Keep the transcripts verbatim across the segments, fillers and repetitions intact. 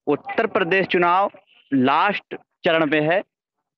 उत्तर प्रदेश चुनाव लास्ट चरण पे है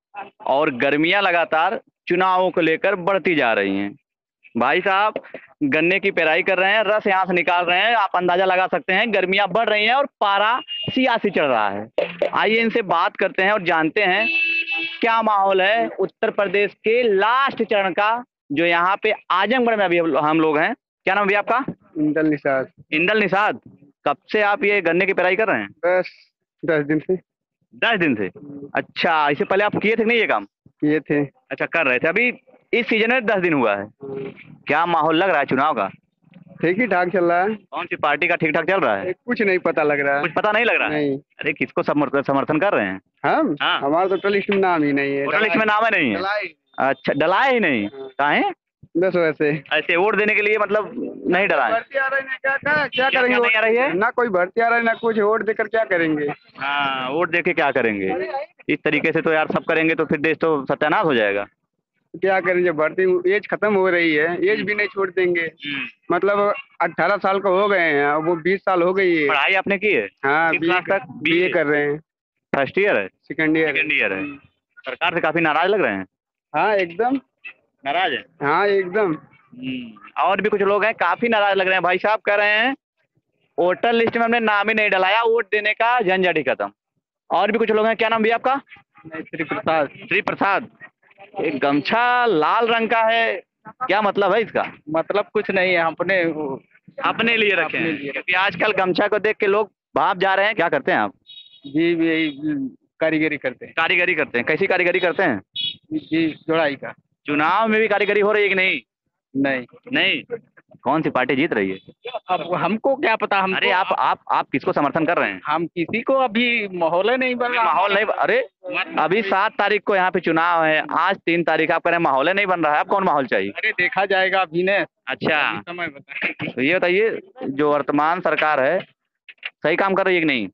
और गर्मियां लगातार चुनावों को लेकर बढ़ती जा रही हैं। भाई साहब गन्ने की पेराई कर रहे हैं, रस यहाँ से निकाल रहे हैं। आप अंदाजा लगा सकते हैं गर्मियां बढ़ रही हैं और पारा सियासी चढ़ रहा है। आइए इनसे बात करते हैं और जानते हैं क्या माहौल है उत्तर प्रदेश के लास्ट चरण का, जो यहाँ पे आजमगढ़ में अभी हम लोग हैं। क्या नाम है भैया आपका? इंदल निषाद। इंदल निषाद। कब से आप ये गन्ने की पेराई कर रहे हैं? बस दस दिन से दस दिन से। अच्छा, इससे पहले आप किए थे कि नहीं ये काम? किए थे। अच्छा, कर रहे थे। अभी इस सीजन में दस दिन हुआ है। क्या माहौल लग रहा है चुनाव का? ठीक ही ठाक चल रहा है। कौन सी पार्टी का ठीक ठाक चल रहा है? कुछ नहीं पता लग रहा कुछ है। पता नहीं लग रहा है? नहीं। अरे किसको समर्थन समर्थन कर रहे हैं? हम हाँ। हमारा तो टोटल लिस्ट में नाम ही नहीं है। वोटर लिस्ट में नाम है नहीं है? डलाई। अच्छा, डलाए ही नहीं? हाँ। काहे? बस वैसे ऐसे वोट देने के लिए मतलब नहीं डलाए? भर्ती आ रही है, क्या क्या क्या क्या करेंगे? क्या नहीं आ रही है? ना कोई भर्ती आ रहा है ना कुछ, वोट देकर क्या करेंगे? हाँ, वोट दे के क्या करेंगे? इस तरीके से तो यार सब करेंगे तो फिर देश तो सत्यानाश हो जाएगा। क्या करेंगे? भर्ती एज खत्म हो रही है, एज भी नहीं छोड़ देंगे। मतलब अट्ठारह साल का हो गए हैं, अब वो बीस साल हो गई है। पढ़ाई आपने की है? हाँ, किस बीए क्लास तक? बीए कर रहे हैं। फर्स्ट ईयर है? Second year. सेकेंड ईयर है। सरकार से काफी नाराज लग रहे हैं? हाँ एकदम। नाराज है? हाँ एकदम। हम्म, और भी कुछ लोग हैं काफी नाराज लग रहे हैं। भाई साहब कह रहे हैं वोटर लिस्ट में हमने नाम ही नहीं डलाया, वोट देने का झंझट ही खत्म। और भी कुछ लोग हैं। क्या नाम भैया आपका? नहीं, श्री प्रसाद। श्री प्रसाद। एक गमछा लाल रंग का है, क्या मतलब है इसका? मतलब कुछ नहीं है, अपने अपने लिए रखे अपने हैं? लिए। क्योंकि आजकल गमछा को देख के लोग भाप जा रहे हैं। क्या करते हैं आप? जी यही कारीगरी करते हैं। कारीगरी करते हैं? कैसी कारीगरी करते हैं? जी जोड़ाई का। चुनाव में भी कारीगरी हो रही है कि नहीं? नहीं। नहीं। कौन सी पार्टी जीत रही है? अब हमको क्या पता। हम अरे आप आप आप किसको समर्थन कर रहे हैं? हम किसी को अभी माहौल ही नहीं बन अभी रहा। माहौल नहीं। अरे अभी सात तारीख को यहाँ पे चुनाव है, आज तीन तारीख। आप कह रहे हैं माहौल ही नहीं बन रहा है। आप कौन माहौल चाहिए? अरे देखा जाएगा अभी ने। अच्छा, समय बता। तो ये बताइए जो वर्तमान सरकार है सही काम कर रही है कि नहीं?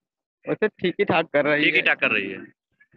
वैसे ठीक ही ठाक कर रही ठीक ही है। ठाक कर रही है।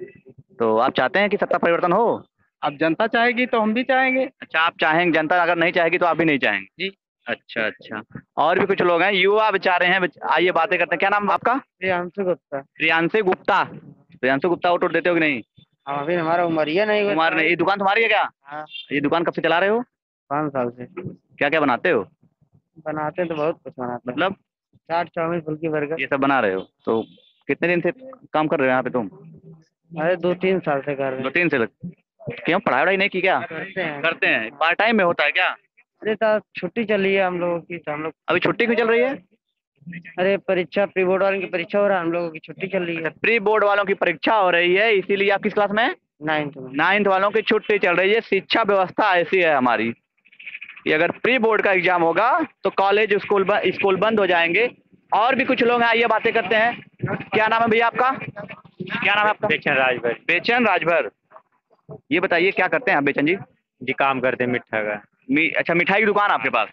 तो आप चाहते हैं कि सत्ता परिवर्तन हो? अब जनता चाहेगी तो हम भी चाहेंगे। अच्छा, आप चाहेंगे, जनता अगर नहीं चाहेगी तो आप भी नहीं चाहेंगे? जी। अच्छा अच्छा। और भी कुछ लोग हैं, युवा बेचारे हैं। आइए बातें करते हैं। क्या नाम आपका? प्रियांशु गुप्ता। प्रियांशु गुप्ता। प्रियांशु गुप्ता, वोट वोट देते हो कि नहीं? हम अभी हमारा उमरिया नहीं हुआ। कुमार ने, ये दुकान तुम्हारी है क्या? हाँ। ये दुकान कब से चला रहे हो? पाँच साल से। क्या क्या बनाते हो? बनाते तो बहुत कुछ बनाते हैं। मतलब चाट चाउमीन फुल्की बर्गर। ये सब बना रहे हो तो कितने दिन से काम कर रहे हो यहाँ पे तुम? अरे दो तीन साल से कर रहे दो हैं। तीन से लग... क्यों, पढ़ाई वढ़ाई नहीं की क्या? करते हैं। करते हैं। पार्ट टाइम में होता है क्या? अरे साहब छुट्टी चली है हम लोगों की, तो हम लोग। अभी छुट्टी क्यों चल रही है? अरे परीक्षा, प्री बोर्ड वालों की परीक्षा हो रहा है, हम लोगों की छुट्टी चल रही है। प्री बोर्ड वालों की परीक्षा हो रही है, इसीलिए आप किस क्लास में हैं? नाइन्थ में। नाइन्थ वालों की छुट्टी चल रही है। शिक्षा व्यवस्था ऐसी है हमारी कि अगर प्री बोर्ड का एग्जाम होगा तो कॉलेज स्कूल ब, स्कूल बंद हो जाएंगे। और भी कुछ लोग हैं, आइए बातें करते हैं। क्या नाम है भैया आपका? क्या नाम है आपका? बेचन राजभर। बेचन राजभर। ये बताइए क्या करते हैं आप बेचन जी? जी काम करते हैं मिठा का। मी, अच्छा, मिठाई की दुकान आपके पास।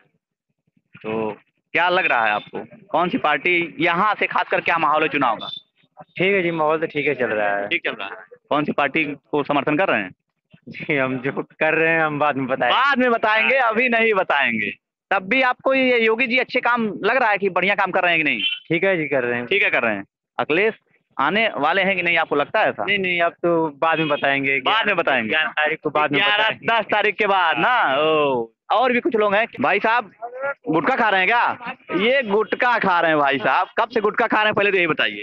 तो क्या लग रहा है आपको कौन सी पार्टी यहाँ से खासकर क्या माहौल है चुनाव का? ठीक है जी, माहौल तो ठीक है चल रहा है। ठीक चल रहा है। कौन सी पार्टी को समर्थन कर रहे हैं? जी हम जो कर रहे हैं हम बाद में बताएं। बाद में बताएंगे, अभी नहीं बताएंगे। तब भी आपको ये योगी जी अच्छे काम लग रहा है कि बढ़िया काम कर रहे हैं कि नहीं? ठीक है जी कर रहे हैं। ठीक है, कर रहे हैं। अखिलेश आने वाले हैं कि नहीं, आपको लगता है ऐसा? नहीं नहीं, अब तो बाद में बताएंगे। बाद में बताएंगे। ग्यारह तारीख को बाद में ग्यारह बताएंगे। दस तारीख के बाद ना। ओ, और भी कुछ लोग हैं। भाई साहब गुटखा खा रहे हैं क्या? ये गुटखा खा रहे हैं भाई साहब। कब से गुटखा खा रहे हैं पहले तो यही बताइए।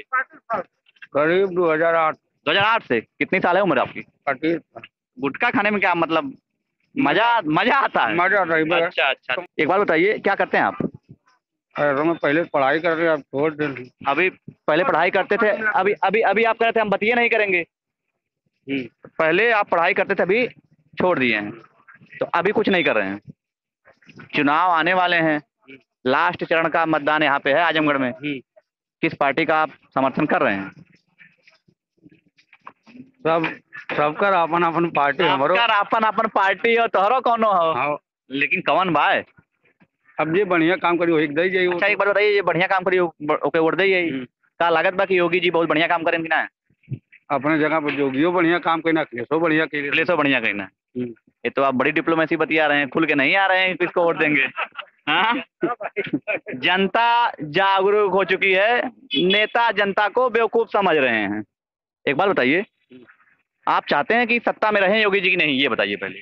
करीब दो हजार आठ। दो हजार आठ से। कितनी साल है उम्र आपकी? अठी। गुटखा खाने में क्या मतलब मजा मजा आता है? मजा आता है। अच्छा अच्छा। एक बार बताइए क्या करते हैं आप? अरे मैं पहले पढ़ाई कर रहे, अब छोड़ दे। अभी पहले पढ़ाई करते थे, अभी अभी अभी आप कह रहे थे हम बतिए नहीं करेंगे। जी। पहले आप पढ़ाई करते थे, अभी छोड़ दिए हैं, तो अभी कुछ नहीं कर रहे हैं। चुनाव आने वाले हैं, लास्ट चरण का मतदान यहाँ पे है आजमगढ़ में। किस पार्टी का आप समर्थन कर रहे हैं? सब सबका अपन अपन पार्टी हमारो। सबका अपन अपन पार्टी हो, तोहरो कौनो हो। हाँ। लेकिन कौन भाई? अब ये बढ़िया काम करी एक दई जाइए। अच्छा एक बार बताइए, ये बढ़िया काम करिए ओके वोट दे का लागत बा कि योगी जी बहुत बढ़िया काम करें कि ना? अपने जगह पर जोगियो बढ़िया काम करना, अखिलेशो बढ़िया अखिलेशो बढ़िया कहना। ये तो आप बड़ी डिप्लोमेसी बतिया रहे हैं, खुल के नहीं आ रहे हैं किसको वोट देंगे। हाँ, जनता जागरूक हो चुकी है, नेता जनता को बेवकूफ समझ रहे हैं। एक बात बताइए, आप चाहते हैं कि सत्ता में रहें योगी जी की नहीं, ये बताइए पहले।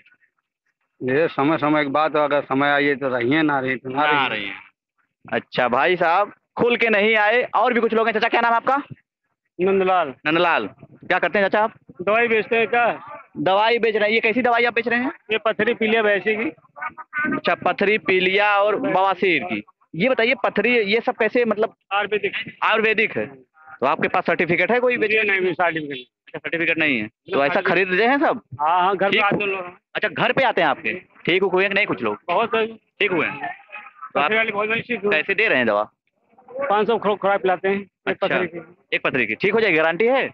ये समय समय की बात है, अगर समय आइए तो रहिए, ना रही तो ना आ रही। रही है। अच्छा भाई साहब, खुल के नहीं आए, और भी कुछ लोग हैं। चाचा क्या नाम है आपका? नंदलाल। नंदलाल। क्या करते हैं चाचा आप? दवाई बेचते हैं क्या? दवाई बेच रहे हैं। ये कैसी दवाई आप बेच रहे हैं? ये पथरी पीलिया भैंसी की। अच्छा, पथरी पीलिया और बवासीर की। ये बताइए, पथरी ये सब कैसे, मतलब आयुर्वेदिक। आयुर्वेदिक है? तो आपके पास सर्टिफिकेट है कोई बेचने? नहीं, सर्टिफिकेट। अच्छा, सर्टिफिकेट नहीं है, तो ऐसा खरीद रहे हैं सब? हाँ हाँ, घर पे ठीक। आते लोग। अच्छा, घर पे आते हैं आपके? ठीक हुए कि नहीं कुछ लोग? बहुत ठीक हुए हैं। तो आप पथरी वाली बहुत अच्छी कैसे दे रहे हैं दवा? पाँच सौ खुराक पिलाते हैं एक अच्छा, पथरी की। एक पथरी की ठीक हो जाएगी, गारंटी है?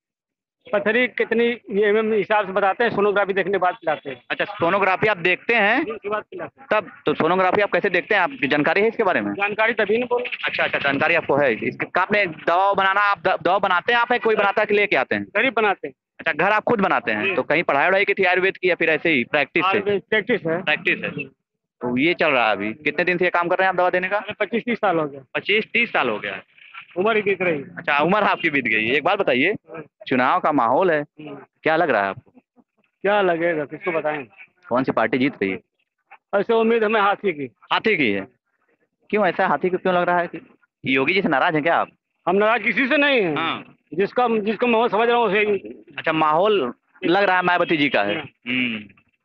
पथरी कितनी ये एम एम हिसाब से बताते हैं, सोनोग्राफी देखने के बाद पिलाते हैं। अच्छा, सोनोग्राफी आप देखते हैं उसके बाद पिलाते हैं। तब? तो सोनोग्राफी आप कैसे देखते हैं, आपकी जानकारी है इसके बारे में? जानकारी तभी नहीं बोल। अच्छा अच्छा, जानकारी आपको है इसके। आपने दवा बनाना, आप द- दवा बनाते हैं आप, है कोई बनाता है कि लेके आते हैं? गरीब बनाते हैं। अच्छा, घर आप खुद बनाते हैं? तो कहीं पढ़ाई वढ़ाई की थी आयुर्वेद की, या फिर ऐसे ही प्रैक्टिस से? प्रैक्टिस है। प्रैक्टिस है। तो ये चल रहा है अभी। कितने दिन से ये काम कर रहे हैं आप दवा देने का? पच्चीस तीस साल हो गया। पच्चीस तीस साल हो गया है। उम्र ही बीत रही। अच्छा, उम्र आपकी बीत गई है। एक बात बताइए, चुनाव का माहौल है, क्या लग रहा है आपको? क्या लगेगा, किसको बताएं? कौन सी पार्टी जीत रही है? ऐसे उम्मीद हमें हाथी की। हाथी की है? क्यों ऐसा हाथी को क्यों लग रहा है कि योगी जी से नाराज हैं क्या आप? हम नाराज किसी से नहीं है। हाँ। जिसका जिसको मैं समझ रहा हूँ उसे। अच्छा, माहौल लग रहा है मायावती जी का है। हम्म।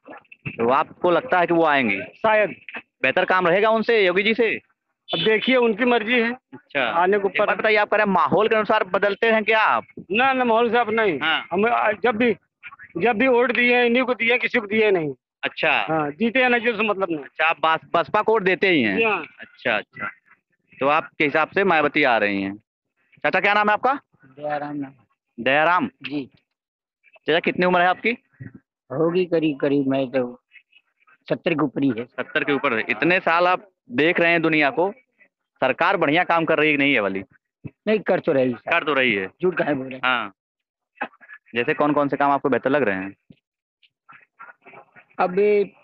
तो आपको लगता है कि वो आएंगी? शायद। बेहतर काम रहेगा उनसे, योगी जी से? अब देखिए, उनकी मर्जी है। अच्छा, आने को एक बात बताइए, आप कह रहे हैं माहौल के अनुसार बदलते हैं क्या आप? ना ना, माहौल साहब नहीं। हाँ। हम जब भी जब भी वोट दिए इन्हीं को दिए, किसी को दिए नहीं। अच्छा। हाँ, जीते या नहीं जीते उससे मतलब नहीं। अच्छा, आप बस- बसपा को वोट देते ही हैं? जी हाँ। अच्छा अच्छा, तो आपके हिसाब से मायावती आ रही हैं। चाचा क्या नाम है आपका? दयाराम नाम। दयाराम जी। चाचा, कितनी उम्र है आपकी? होगी करीब करीब, मैं तो सत्तर के ऊपर ही है। सत्तर के ऊपर है। इतने साल आप देख रहे हैं दुनिया को, सरकार बढ़िया काम कर रही है कि नहीं है वाली? नहीं, कर तो रही है। कर तो रही है। झूठ काहे बोल रहे हैं? हाँ, जैसे कौन कौन से काम आपको बेहतर लग रहे हैं? अब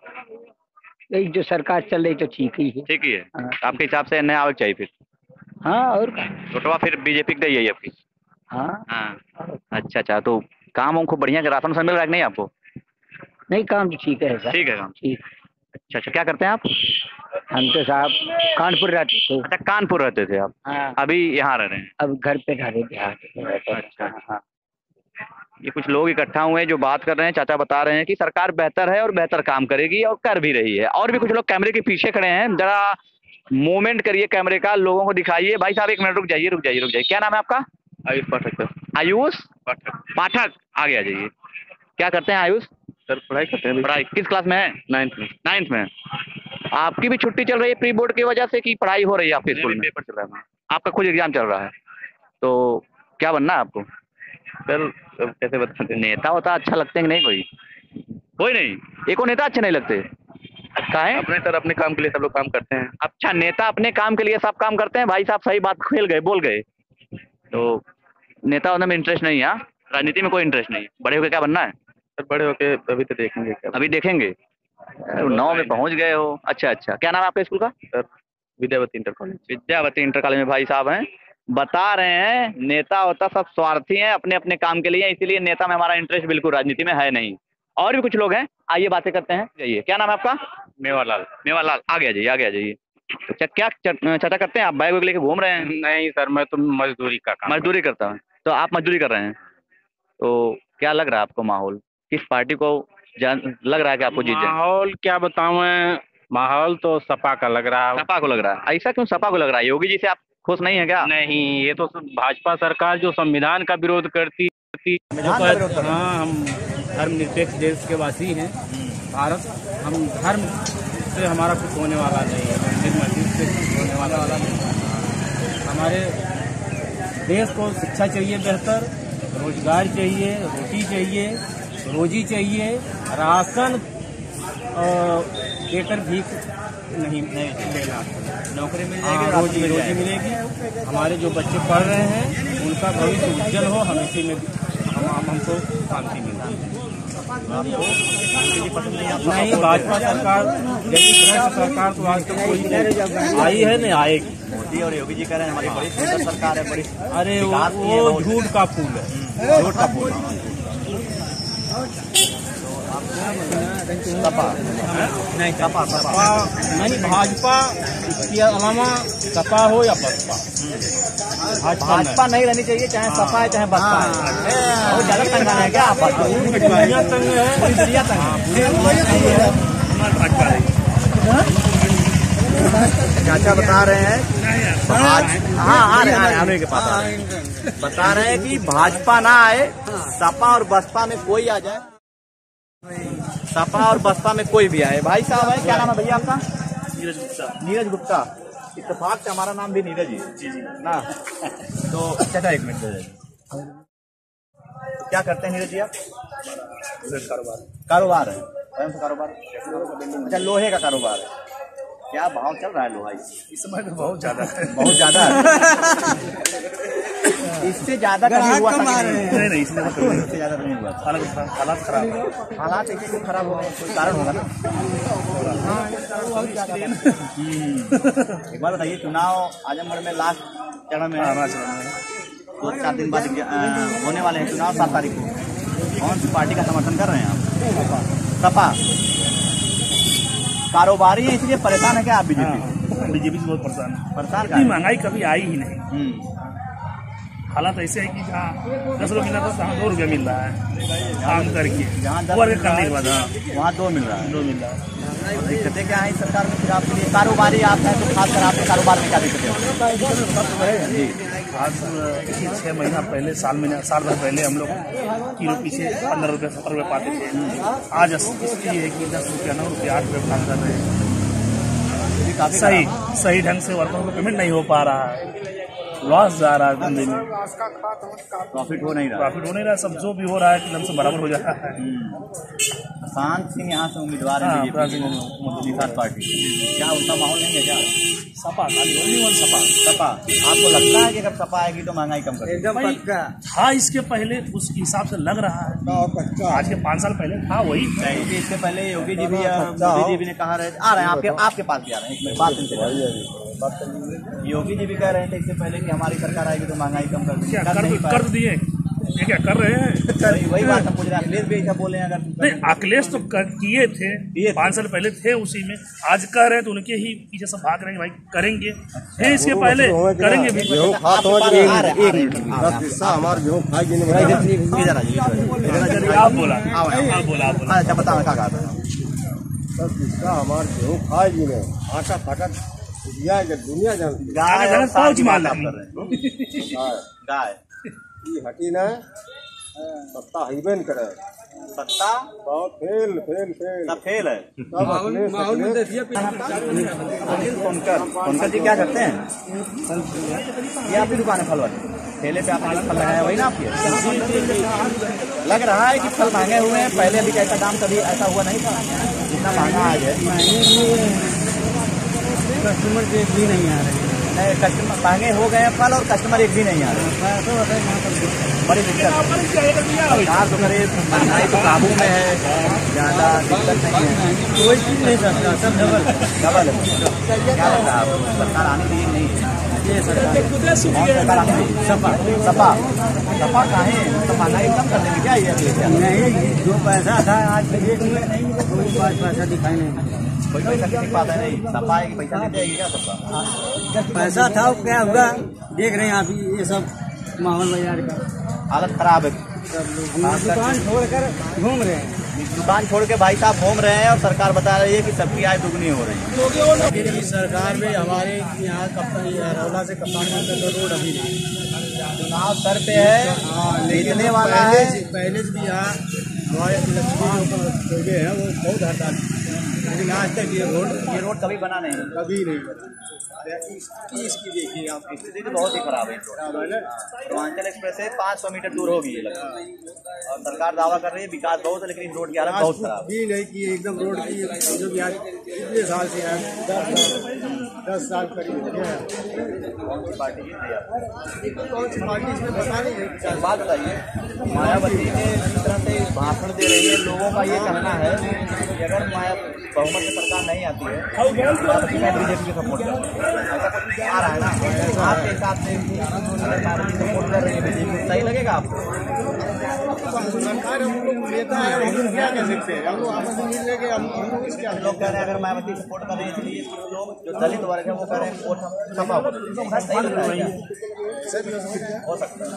यही जो सरकार चल रही तो ठीक ही है। ठीक ही है। हाँ। आपके हिसाब से नया आवक चाहिए फिर? हाँ, और का? छोटवा फिर बीजेपी की है आपकी? हाँ। हाँ। अच्छा अच्छा, तो काम उनको बढ़िया के राशन से मिल रहा है कि नहीं आपको? नहीं, काम तो ठीक है सर। ठीक है काम। ठीक। अच्छा अच्छा, क्या करते हैं आप? हम तो साहब कानपुर रहते थे। अच्छा, कानपुर रहते थे आप? हाँ। अभी यहाँ रह रहे हैं? अब घर पे रहे बिहार। अच्छा। हाँ। ये कुछ लोग इकट्ठा हुए हैं जो बात कर रहे हैं। चाचा बता रहे हैं कि सरकार बेहतर है और बेहतर काम करेगी और कर भी रही है। और भी कुछ लोग कैमरे के पीछे खड़े हैं, जरा मूवमेंट करिए कैमरे का, लोगों को दिखाइए। भाई साहब एक मिनट रुक जाइए, रुक जाइए रुक जाइए। क्या नाम है आपका? आयुष पाठक सर। आयुष पाठक। पाठक, आगे आ जाइए। क्या करते हैं आयुष? सर पढ़ाई करते हैं। पढ़ाई किस क्लास में है? नाइन्थ में। नाइन्थ में। आपकी भी छुट्टी चल रही है प्री बोर्ड की वजह से, कि पढ़ाई हो रही है आपके स्कूल में? पेपर चल रहा है। आपका खुद एग्जाम चल रहा है, तो क्या बनना है आपको? सर कैसे बताते हैं? नेता होता अच्छा लगते हैं कि नहीं? कोई कोई नहीं? एको नेता अच्छे नहीं लगते? काहे? अपने सर अपने काम के लिए सब लोग काम करते हैं। अच्छा, नेता अपने काम के लिए सब काम करते हैं। भाई साहब सही बात खेल गए, बोल गए। तो नेता होने में इंटरेस्ट नहीं है? राजनीति में कोई इंटरेस्ट नहीं? बड़े होकर क्या बनना है? सर बड़े होके अभी तो देखेंगे क्या। अभी देखेंगे। नौ में पहुंच गए हो। अच्छा अच्छा, क्या नाम है आपके स्कूल का? Sir Vidyavati inter college. Vidyavati inter college में भाई साहब हैं, बता रहे हैं नेता होता सब स्वार्थी हैं, अपने अपने काम के लिए, इसीलिए नेता में हमारा इंटरेस्ट बिल्कुल राजनीति में है नहीं। और भी कुछ लोग हैं, आइए बातें करते हैं। जाइए, क्या नाम है आपका? मेवालाल। मेवालाल, आगे आ जाइए, आगे आ जाइए। अच्छा, क्या चाचा करते हैं आप? बैग वैग लेके घूम रहे हैं? नहीं सर, मैं तो मजदूरी का काम। मजदूरी करता हूँ। तो आप मजदूरी कर रहे हैं, तो क्या लग रहा है आपको माहौल? किस पार्टी को जान लग रहा है कि आपको जीत जाए? माहौल क्या बताऊं मैं, माहौल तो सपा का लग रहा है। सपा को लग रहा है? ऐसा क्यों सपा को लग रहा है? योगी जी से आप खुश नहीं है क्या? नहीं, ये तो भाजपा सरकार जो संविधान का विरोध करती थी। हाँ, हम धर्मनिरपेक्ष देश के वासी हैं। भारत, हम धर्म से हमारा कुछ होने वाला नहीं है, मंदिर मस्जिद से कुछ होने वाला वाला नहीं है। हमारे देश को शिक्षा चाहिए बेहतर, रोजगार चाहिए, रोटी चाहिए, रोजी चाहिए, राशन देकर भीख नहीं लेना, नौकरी मिल जाएगी, रोजी रोजी मिलेगी। हमारे जो बच्चे पढ़ रहे हैं उनका भविष्य उज्जवल हो, हम इसी में हम हमको शांति मिलती है। नहीं, भाजपा सरकार जैसी सरकार तो आज तक कोई आई है नहीं आएगी। मोदी और योगी जी कह रहे हैं हमारी बड़ी सुंदर सरकार है, बड़ी अरे वो झूठ का फूल है, झूठ का फूल। सपा नहीं, सपा सपा नहीं, भाजपा के अलावा सपा हो या बसपा, भाजपा नहीं रहनी चाहिए, चाहे सपा है चाहे बसपा है। वो ज्यादा तंग है क्या? दुनिया तंग है, पूरी दुनिया तंग है। चाचा बता रहे हैं आज, हाँ आ रहे हैं आने के पास आ रहे हैं, बता रहे हैं कि भाजपा ना आए, सपा और बसपा में कोई आ जाए, सपा और बसपा में कोई भी आए। भाई साहब है, क्या नाम है भैया आपका? नीरज गुप्ता। नीरज गुप्ता, इत्तेफाक से हमारा नाम भी नीरज ही है। जी जी ना तो चाचा एक मिनट दे, क्या करते हैं नीरज जी आप? कारोबार कारोबार है, स्वयं से कारोबार। अच्छा, लोहे का कारोबार है। क्या भाव चल रहा है लोहा इस समय तो बहुत ज्यादा है, बहुत ज्यादा है। इससे ज्यादा कभी हुआ था कि नहीं? नहीं नहीं, इसमें इससे ज्यादा नहीं हुआ था। हालत हालात खराब है। हालात ऐसे क्यों खराब हो गए? कोई कारण होगा ना। एक बार बताइए, चुनाव आजमगढ़ में लास्ट चरण में है, दो चार दिन बाद अ, होने वाले हैं चुनाव, सात तारीख को। कौन सी पार्टी का समर्थन कर रहे हैं आप? सपा। कारोबारी है इसलिए परेशान है क्या आप बीजेपी? बीजेपी से बहुत परेशान है। परेशान इतनी महंगाई कभी आई ही नहीं। हम्म, हालात ऐसे है कि जहाँ दस रुपये मिला था वहाँ दो रुपया मिल रहा है काम करके, जहाँ दस वर्क करने के बाद हाँ वहाँ दो मिल रहा है। दो मिल रहा है। और दिक्कतें क्या है इस सरकार में फिर आपके लिए? कारोबारी आप हैं तो खासकर आपके कारोबार में क्या दिक्कतें हैं? जी, आज छः महीना पहले, साल महीना साल भर पहले हम लोग किलो पीछे पंद्रह रुपये सत्तर रुपये पाते थे। आज स्थिति है कि दस रुपया नौ रुपया आठ रुपये काम कर रहे हैं। सही सही ढंग से वर्करों को पेमेंट नहीं हो पा रहा है, लॉस जा रहा है धंधे में, प्रॉफिट हो नहीं रहा। प्रॉफिट हो नहीं रहा। सब जो भी हो रहा है एकदम से बराबर हो जा रहा है। शांत सिंह यहाँ से उम्मीदवार है हाँ, बीजेपी निषाद पार्टी, क्या उनका माहौल नहीं है क्या? सपा खाली ओनली वन सपा। सपा, आपको लगता है कि अगर सपा आएगी तो महंगाई कम कर एकदम पक्का। था इसके पहले उस हिसाब से लग रहा है, आज के पाँच साल पहले था वही। क्योंकि इससे पहले योगी जी भी मोदी जी भी ने कहा रहे, आ रहे हैं आपके आपके पास भी आ रहे हैं, एक बात इनसे। योगी जी भी कह रहे थे इससे पहले कि हमारी सरकार आएगी तो महंगाई कम कर देंगे, क्या कर कर, नहीं कर दिए? ये क्या कर रहे हैं? वही वही बात हम पूछ रहे हैं, अखिलेश भी ऐसा बोले हैं अगर नहीं, अखिलेश तो कर- किए थे, पाँच साल पहले थे उसी में, आज कह रहे हैं तो उनके ही पीछे सब भाग रहे हैं भाई करेंगे, थे इसके पहले करेंगे भी। आप बोला आप बोला आप बोला अच्छा बताओ क्या कहा था? हमारे गेहूँ खाएगी नहीं, आटा फाटा दुनिया जानती है। गाय गाय और सांड पाँच की बात माल आप कर रहे हैं। गाय हटी ना सत्ता हिबे न करे, सत्ता बहुत फेल फेल फेल सब फेल है। सब अखिलेश अखिलेश कौनकर कौनकर जी क्या करते हैं? ये आपकी दुकान है फल वाली, ठेले पे आपने फल लगाया वही ना आपके? लग रहा है कि फल महंगे हुए हैं, पहले अभी कैसा दाम कभी ऐसा हुआ नहीं था जितना महंगा आज है। कस्टमर एक भी नहीं आ रहे, नहीं, कस्टमर महंगे हो गए हैं फल और कस्टमर एक भी नहीं आ रहे, बड़ी दिक्कत है। सरकार तो करे महंगाई तो काबू में है, ज़्यादा दिक्कत नहीं है, कोई चीज नहीं सकता, सब डबल डबल है। क्या लगता है आपको सरकार आनी चाहिए नहीं है? ये सरकार कौन सरकार आनी चाहिए? सपा सपा सपा काहे तो महंगाई कम कर देंगे क्या? ये नहीं, जो पैसा था आज तक एक में नहीं, कोई पाँच पैसा दिखाई नहीं, कोई पैसा किसी के पास है नहीं, सपा आएगी पैसा देते आएगी क्या सपा? पैसा था वो क्या हुआ देख रहे हैं आप, ये सब माहौल बाजार का हालत खराब है। दुकान छोड़कर घूम रहे हैं, दुकान छोड़ के भाई साहब घूम रहे हैं और सरकार बता रही है कि सबकी आय दुगनी हो रही है। सरकार में हमारे यहाँ रौला से कप्तान का रोड अभी नहीं, चुनाव सर पे है, जीतने वाला है। पहले से भी यहाँ हमारे लक्ष्मी जो है वो बहुत हड़ताल, लेकिन आज तक ये रोड ये रोड कभी बना नहीं, कभी नहीं बना। इसकी इसकी देखिए आप, स्थिति तो बहुत ही खराब है। पूर्वांचल एक्सप्रेस से पाँच सौ मीटर दूर होगी ये लगभग, और सरकार दावा कर रही है विकास बहुत है, लेकिन इस रोड की हालत बहुत खराब है। भी नहीं की एकदम रोड की जो भी आज इतने साल से है दस साल करीब हो गया। कौन सी पार्टी जीत रही है? कौन सी पार्टी इसमें बता नहीं है। बात बताइए, मायावती ने जिस तरह से भाषण दे रही है, लोगों का ये कहना है कि अगर माया बहुमत में सरकार नहीं आती है तो बीजेपी को सपोर्ट करते हैं। ऐसा कुछ आ रहा है ना आपके हिसाब से? मायावती सपोर्ट कर रही है बीजेपी, सही लगेगा आपको? सरकार हम लोग लेता है, हम लोग क्या कर सकते हैं? हम लोग आपस में मिल लेके हम लोग इसके लोग कह रहे हैं अगर मायावती सपोर्ट कर रहे हैं इसलिए लोग जो दलित वर्ग है वो कह रहे हैं वोट हम सपा को सही लग रहा है। हो सकता है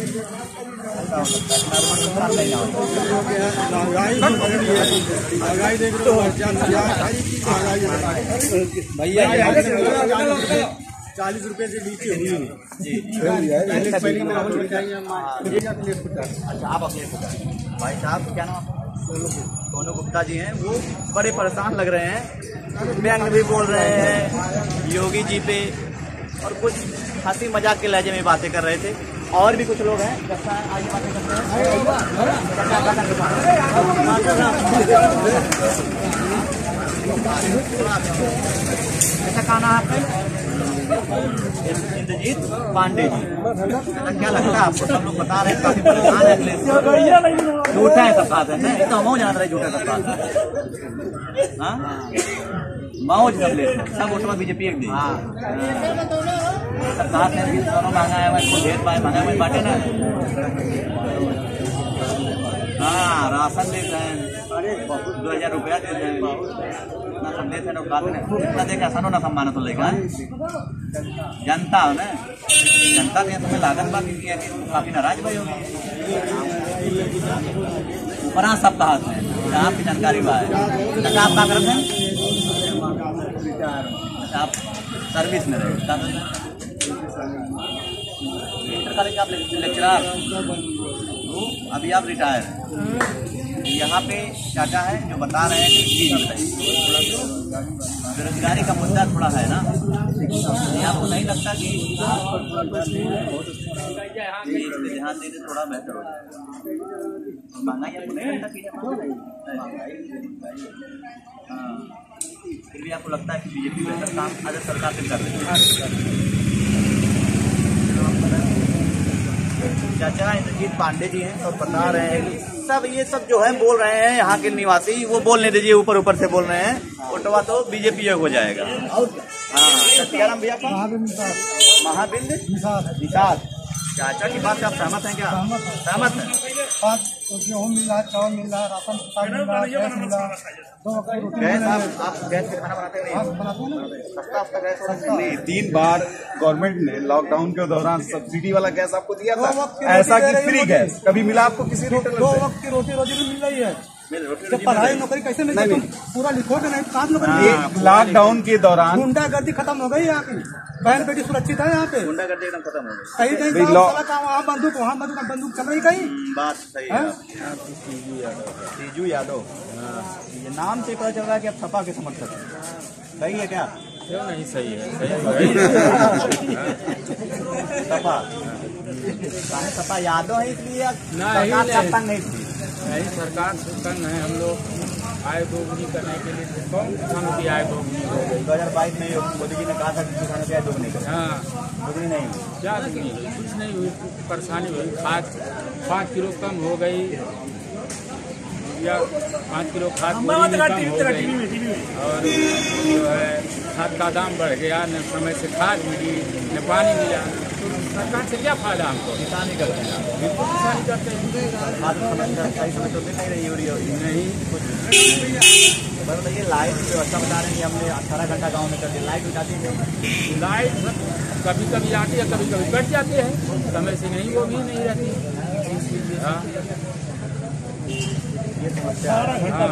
महंगाई महंगाई देख रहे हो भैया, चालीस रुपए से नीचे हुई नहीं। अच्छा, आप अखिलेश भाई साहब क्या नाम? सोनू गुप्ता जी हैं, वो बड़े परेशान लग रहे हैं, व्यंग भी बोल रहे हैं योगी जी पे और कुछ हंसी मजाक के लहजे में बातें कर रहे थे। और भी कुछ लोग हैं, आगे बातें करते हैं। ऐसा कहना है आपका? इंद्रजीत पांडे जी, क्या लगता है आपको? सब लोग बता रहे हैं काफी परेशान है अखिलेश, झूठा है सब बात है ना, ये तो हम जान रहे झूठा सब बात है। मौज अखिलेश सब वोटवा बीजेपी एक दी सरकार ने भी दोनों महंगा है इसको ढेर पाए महंगा में बांटे ना। हाँ, राशन दे रहे हैं, दो हजार रुपया दे रहे हैं, इतना सब देते हैं लोग बात में, इतना देखा सनो ना सम्मान तो लेगा जनता हो ना, जनता ने तुम्हें लागत बात की है कि काफी नाराज भाई होगी। ऊपर सप्ताह में आपकी जानकारी बा है, अच्छा आप क्या करते हैं? आप सर्विस में रहे, आप लेक्चरर, अभी आप रिटायर हैं। यहाँ पे चाचा है जो बता रहे हैं कि बेरोजगारी का मुद्दा थोड़ा है ना, आपको नहीं लगता कि ध्यान देने थोड़ा बेहतर हो जाएगा? महंगाई आपको नहीं लगता कि हाँ, फिर भी आपको लगता है कि बीजेपी बेहतर काम अगर सरकार से कर रही है? चाचा इंद्रजीत पांडे जी हैं और बता रहे हैं कि सब ये सब जो है बोल रहे हैं यहाँ के निवासी, वो बोलने दीजिए, ऊपर ऊपर से बोल रहे हैं वोटवा तो बीजेपी हो जाएगा। हाँ, क्या नाम भैया? महाबिंद निषाद। चाचा की बात से आप सहमत हैं क्या? सहमत है। गेहूँ मिल रहा है, चावल मिल रहा है, राशन मिल रहा है, गैस मिल रहा है। गैस आप आप गैस पे खाना बनाते हैं? सस्ता सस्ता गैस नहीं, तीन बार गवर्नमेंट ने लॉकडाउन के दौरान सब्सिडी वाला गैस आपको दिया था, ऐसा कि फ्री गैस कभी मिला आपको किसी रिटेलर से? दो वक्त की रोटी रोजी भी मिल रही है। जब पढ़ाई नौकरी कैसे मिल रही? पूरा लिखोगे नहीं, कहाँ नौकरी? लॉकडाउन के दौरान गुंडागर्दी खत्म हो गई यहाँ की, बहन बेटी सुरक्षित है यहाँ पे। गुंडागर्दी एकदम खत्म हो गई। कहीं कहीं वहाँ बंदूक वहाँ बंदूक बंदूक चल रही कहीं। बात सही है। तेजू यादव, ये नाम से पता चल रहा है कि आप सपा के समर्थक हैं, सही है क्या? क्यों नहीं सही है? सपा सपा यादव है इसलिए नहीं, तंग नहीं थी। नहीं, सरकार से तंग है हम लोग, आय दोगुनी करने के लिए कौन किसानों की आय दोगुनी हो गई? दो हजार बाईस में मोदी जी ने कहा था कि किसानों की आय दोगुनी करें। हाँ, दोगुनी नहीं हुई। क्या दोगुनी? कुछ नहीं हुई, परेशानी हुई। खाद पाँच किलो कम हो गई, या पाँच किलो खाद कम हो गई, और जो है खाद का दाम बढ़ गया, न समय से खाद मिली न पानी मिला, तो सरकार से क्या फायदा हमको? किसान ही करते हैं, बिल्कुल किसान करते हैं। खाद सही समय तो नहीं रही हो रही है नहीं कुछ। मतलब ये लाइट व्यवस्था बता रहे हैं कि हमने अठारह घंटा गाँव में कर दिया, लाइट जाती है? लाइट कभी कभी आती है, कभी कभी कट जाती है, समय से नहीं, वो भी नहीं रहती। हाँ, ये समस्या है।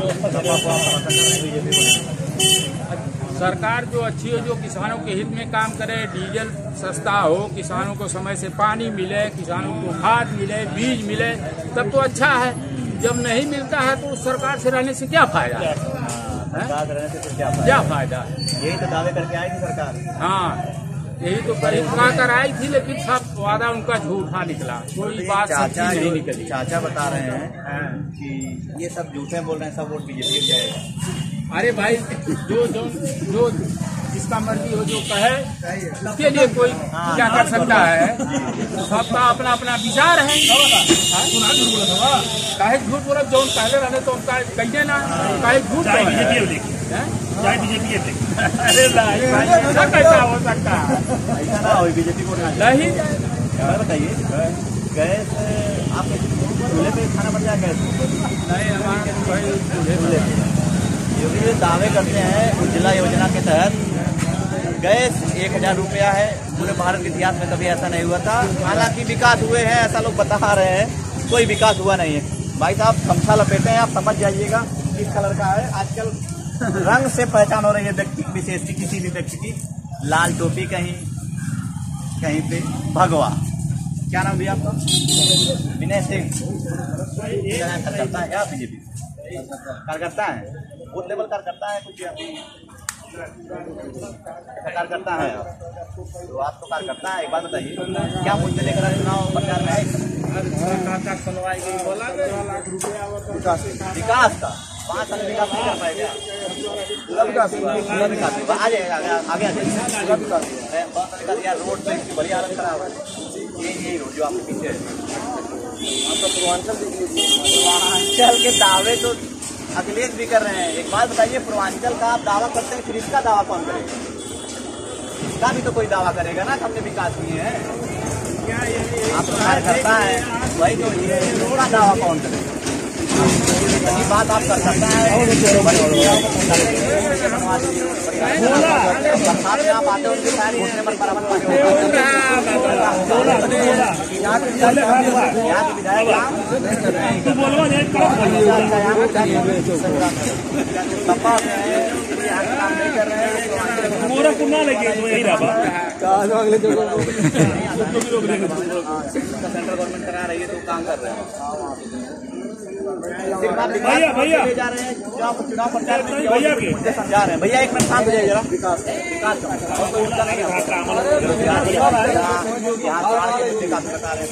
सरकार जो अच्छी हो, जो किसानों के हित में काम करे, डीजल सस्ता हो, किसानों को समय से पानी मिले, किसानों को खाद मिले, बीज मिले, तब तो अच्छा है। जब नहीं मिलता है तो उस सरकार से रहने से क्या फायदा है? सरकार रहने से क्या क्या फायदा है? यही तो दावे करके आई थी सरकार। हाँ, यही तो करीब कर आई थी, लेकिन सब वादा उनका झूठा निकला, कोई बात चाचा नहीं निकली। चाचा बता रहे हैं कि ये सब झूठे बोल रहे हैं, सब वोट बीजेपी जाएगा। अरे भाई, जो जो जो जिसका मर्जी हो जो कहे उसके लिए कोई क्या कर सकता है। सबका अपना अपना विचार है। काहे झूठ बोला जो पहले रहने तो उनका कहिए ना काहे झूठ चाहे बीजेपी अरे कैसा हो सकता है ऐसा ना हो बीजेपी को नहीं। बताइए गैस आपके चूल्हे पे खाना बन जाए गैस नहीं हमारे योगी दावे करते हैं उज्ज्वला योजना के तहत गैस एक हजार रुपया है। पूरे भारत के इतिहास में कभी ऐसा नहीं हुआ था। हालांकि विकास हुए हैं ऐसा लोग बता रहे हैं, कोई विकास हुआ नहीं है। भाई साहब गमछा लपेटे हैं, आप समझ जाइएगा किस कलर का है। आजकल रंग से पहचान हो रही है व्यक्ति विशेष की, किसी भी व्यक्ति की। लाल टोपी कहीं कहीं पे भगवा। क्या नाम भैया आपका? विनय सिंह। कार्यकर्ता है क्या बीजेपी? कार्यकर्ता है, बूथ लेवल कार्यकर्ता है कुछ कार्यकर्ता है आप? तो आप तो कार्यकर्ता है। एक बात बताइए क्या मुद्दे लेकर चुनाव प्रचार में आए? विकास का पाँच साल विकास नहीं कर पाएगा। पूरा विकास पूरा विकास आ जाएगा आगे आ जाएगा। बहुत सारे रोड पे बड़ी हालत खराब है। ये यही रोड जो आपके पीछे है पूर्वांचल के दावे तो अखिलेश भी कर रहे हैं। एक बात बताइए पूर्वांचल का आप दावा करते हैं, फिर इसका दावा कौन करेगा? इसका भी तो कोई दावा करेगा ना, हमने विकास किए हैं। आप तो कार्यकर्ता है वही तो, ये इसका दावा कौन करेगा? ये बात आप कर सकता है। आप आते हो सारी मन बराबर यहाँ के विधायक काम नहीं कर रहे हैं। पूरा कुन्ना लगे यही रहा सेंट्रल गवर्नमेंट करा रही है तो काम कर रहे हैं। भैया भैया जा रहे हैं चुनाव चुनाव प्रचार में भैया के समझा रहे हैं। भैया एक मिनट शांत हो जाइए जरा। विकास विकास और कोई मुद्दा नहीं है। विकास बता रहे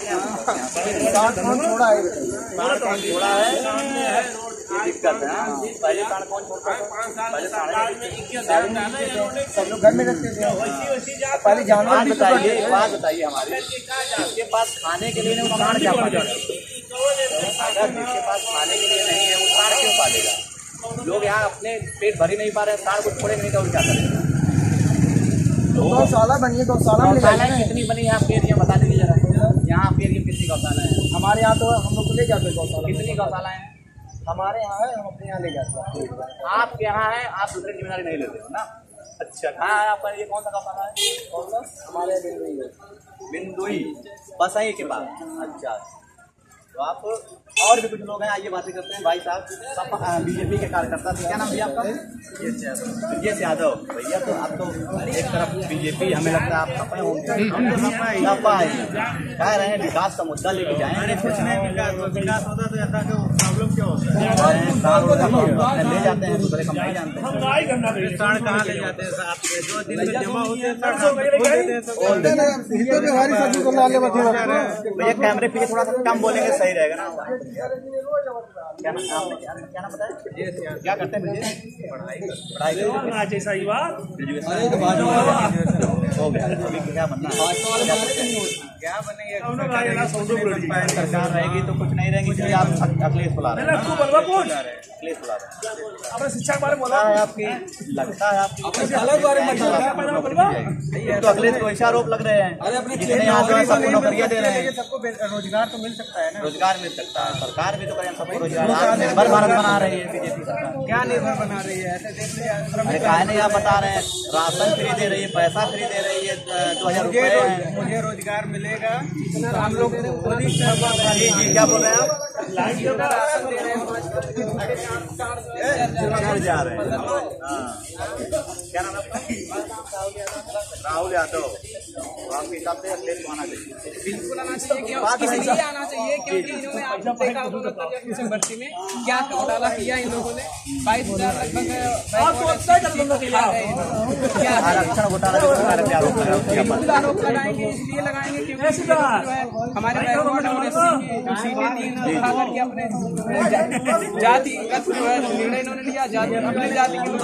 हैं थोड़ा है दिक्कत है। पहले कार्ड कौन छोड़ता है? सब लोग घर में रखते थे। पहले जानवर बताइए, एक बात बताइए हमारे जिसके पास खाने के लिए नहीं वो कार्ड क्या पालेगा? अगर जिसके पास खाने के लिए नहीं है वो कार्ड क्यों पालेगा? लोग यहाँ अपने पेट भर ही नहीं पा रहे हैं, कार्ड को छोड़ेंगे नहीं तो और क्या करेंगे? गौशाला बनिए, गौशाला कितनी बनी है आपके एरिया बता दीजिए जरा। यहाँ आपके एरिया कितनी गौशाला है? हमारे यहाँ तो हम लोग को ले जाते हैं गौशाला। कितनी गौशाला है? हमारे यहाँ है, हम अपने यहाँ ले जाते हैं। आपके यहाँ है, आप दूसरे की जिम्मेदारी नहीं लेते हो ना? अच्छा कहाँ है आपका? ये कौन सा गौशाला है? कौन सा? हमारे बिंदुई है। बिंदुई बसई के पास। अच्छा तो आप और भी कुछ लोग हैं, आइए बातें करते हैं। भाई साहब बीजेपी के कार्यकर्ता थे, क्या नाम भैया आपका? ब्रजेश यादव। भैया तो आप तो एक तरफ बीजेपी हमें लगता है आप सपा कह रहे हैं विकास का मुद्दा लेके जाएंगे। कुछ नहीं विकास होता तो ऐसा क्यों प्रॉब्लम क्यों होता है? ले जाते हैं दूसरे कम नहीं जानते हैं। कहाँ ले जाते हैं आप? जो दिन में जमा होते हैं भैया कैमरे पीछे थोड़ा सा कम बोलेंगे सही रहेगा ना। क्या नाम आपने क्या नाम बताया? क्या करते हैं? पढ़ाई पढ़ाई हो गया। अभी क्या बनना है? क्या बनेंगे? सरकार रहेगी तो कुछ नहीं रहेगी, इसलिए आप अखिलेश बुला रहे हैं। अखिलेश बुला रहे हैं। शिक्षा के बारे में बोला है आपकी, लगता है आपकी तो अखिलेश को ऐसा आरोप लग रहे हैं जितने यहाँ जो है सबको नौकरियाँ दे रहे हैं। सबको रोजगार तो मिल सकता है ना? रोजगार मिल सकता है, सरकार भी तो करें सबको रोजगार। निर्भर भारत बना रही है बीजेपी सरकार। क्या निर्भर बना रही है? ऐसे काहे नहीं आप बता रहे हैं? राशन फ्री दे रही है, पैसा फ्री दे रही है, दो हजार रुपये मुझे रोजगार मिलेगा। हम लोग क्या बोल रहे हैं आप? जा रहे हैं। क्या नाम है आपका? राहुल यादव। आपके हिसाब से अखिलेश को आना चाहिए? बिल्कुल आना चाहिए, क्यों इसलिए आना चाहिए क्योंकि इन्होंने आप देखा होगा उत्तर प्रदेश भर्ती में क्या घोटाला किया इन लोगों ने। बाईस हजार लगभग आरक्षण घोटाला बिल्कुल आरोप लगाएंगे, इसलिए लगाएंगे क्योंकि जो है हमारे बैकवर्ड और एस सी की जो सीटें थी उठा करके अपने जातिगत जो है निर्णय इन्होंने लिया, जाति अपने जाति के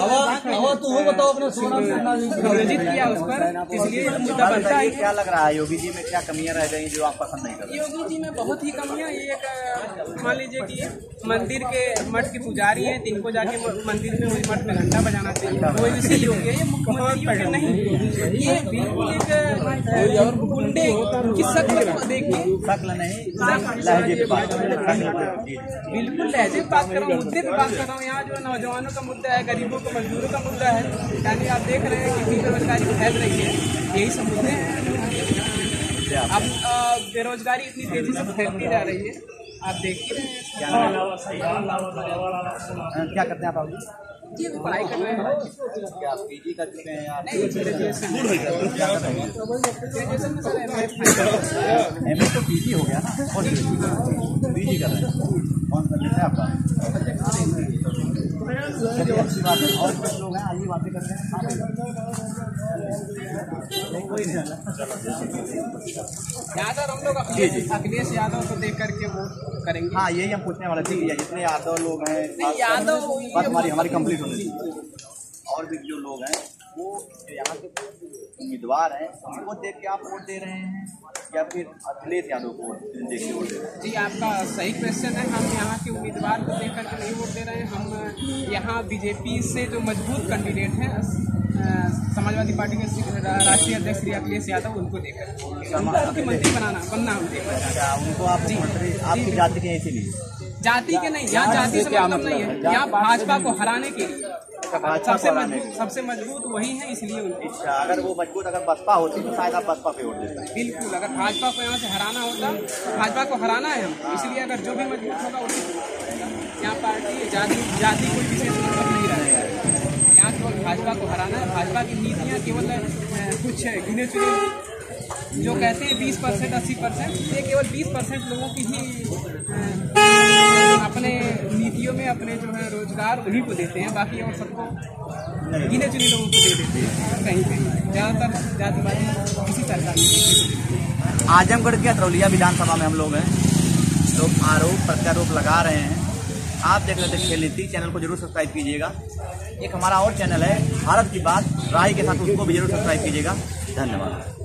नियोजित किया उस पर, इसलिए ये मुद्दा बनता है। क्या लग रहा है योगी जी में क्या कमियां रह गई जो आप पसंद नहीं करते? योगी जी में बहुत ही कमियां, ये एक मान लीजिए कि मंदिर के मठ के पुजारी हैं, इनको जाके मंदिर में वही मठ में घंटा बजाना चाहिए, वो इसी योगी है, ये मुख्यमंत्री नहीं, ये बिल्कुल एक गुंडे की शक्ल देखिए, शक्ल नहीं लहजे पे बात, बिल्कुल लहजे पे बात कर रहा हूँ, मुद्दे पे बात कर रहा हूँ। यहाँ जो नौजवानों का मुद्दा है, गरीबों का, मजदूरों का मुद्दा है, यानी आप देख रहे हैं कितनी बेरोजगारी फैल रही है, यही सब मुद्दे हैं। अब बेरोजगारी इतनी तेजी से फैलती जा रही है, आप देख ही रहे हैं। क्या करते हैं आप? जी अभी पढ़ाई कर रहे हैं। क्या पीजी कर चुके हैं या नहीं, ग्रेजुएशन ग्रेजुएशन में सर एम ए तो पीजी हो गया ना, और पीजी कर रहे हैं। कौन सा है आपका? अच्छी बात है। और कुछ लोग हैं, आइए बातें करते हैं। यादव हम लोग अखिलेश यादव को देख करके वोट करेंगे। हाँ, यही हम पूछने वाले थे, जितने यादव लोग हैं, यादव बात हमारी हमारी कंप्लीट होनी चाहिए। और भी जो लोग हैं वो यहाँ के उम्मीदवार हैं, उनको देख के आप वोट दे रहे हैं या फिर अखिलेश यादव को देख के वोट दे रहे हैं? जी आपका सही क्वेश्चन है। हम यहाँ के उम्मीदवार को देख करके नहीं वोट दे रहे हैं, हम यहाँ बीजेपी से जो मजबूत कैंडिडेट हैं, समाजवादी पार्टी के राष्ट्रीय अध्यक्ष श्री अखिलेश यादव, उनको देकर मुख्यमंत्री बनाना बनना हम देख रहे हैं। उनको आप मंत्री आपकी जाति के इसीलिए जाति के नहीं, यहाँ जाति से मतलब नहीं है, यहाँ भाजपा को हराने के लिए सबसे मजबूत सबसे मजबूत वही है, इसलिए उनको। अच्छा, अगर वो मजबूत अगर बसपा होती तो शायद आप बसपा पे वोट देते? बिल्कुल, अगर भाजपा को यहाँ से हराना होता, भाजपा को हराना है हम, इसलिए अगर जो भी मजबूत होगा उसी को। यहाँ पार्टी जाति जाति कोई विशेष मतलब नहीं रहेगा, यहाँ केवल भाजपा को हराना है। भाजपा की नीतियाँ केवल कुछ गिने चुने जो कहते हैं बीस परसेंट अस्सी परसेंट, ये केवल बीस परसेंट लोगों की ही अपने नीतियों में अपने जो है रोजगार उन्हीं को देते हैं, बाकी और सबको गिने चुने लोगों को दे देते हैं। कहीं कहीं ज़्यादातर जातिवादी किसी सरकार में। आजमगढ़ के अतरौलिया विधानसभा में हम लोग हैं, लोग आरोप प्रत्यारोप लगा रहे हैं। आप देख रहे थे खेल नीति, चैनल को जरूर सब्सक्राइब कीजिएगा। एक हमारा और चैनल है भारत की बात, राय के साथ, उसको भी जरूर सब्सक्राइब कीजिएगा। धन्यवाद।